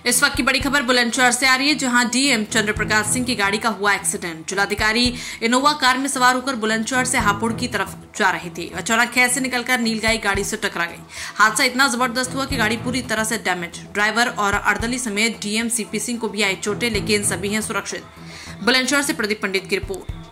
इस वक्त की बड़ी खबर बुलंदशहर से आ रही है, जहां डीएम चंद्र प्रकाश सिंह की गाड़ी का हुआ एक्सीडेंट। जिलाधिकारी इनोवा कार में सवार होकर बुलंदशहर से हापुड़ की तरफ जा रही थी। अचानक खेत से निकलकर नीलगाई गाड़ी से टकरा गई। हादसा इतना जबरदस्त हुआ कि गाड़ी पूरी तरह से डैमेज। ड्राइवर और अर्दली समेत डीएम सीपी सिंह को भी आई चोटें, लेकिन सभी हैं सुरक्षित। बुलंदशहर से प्रदीप पंडित की रिपोर्ट।